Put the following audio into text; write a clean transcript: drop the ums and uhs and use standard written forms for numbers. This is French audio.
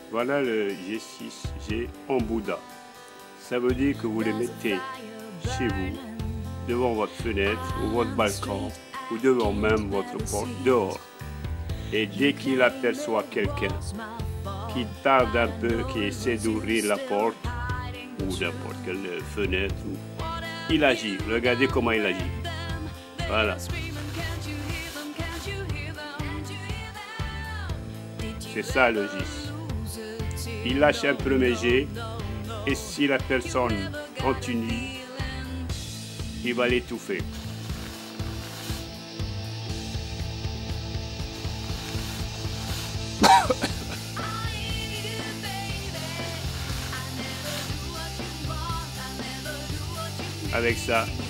Voilà le G6, G en Bouddha. Ça veut dire que vous les mettez chez vous, devant votre fenêtre ou votre balcon, ou devant même votre porte, dehors. Et dès qu'il aperçoit quelqu'un qui tarde un peu, qui essaie d'ouvrir la porte, ou n'importe quelle fenêtre, il agit. Regardez comment il agit. Voilà. C'est ça le gis. Il lâche un premier jet, et si la personne continue, il va l'étouffer. Avec ça,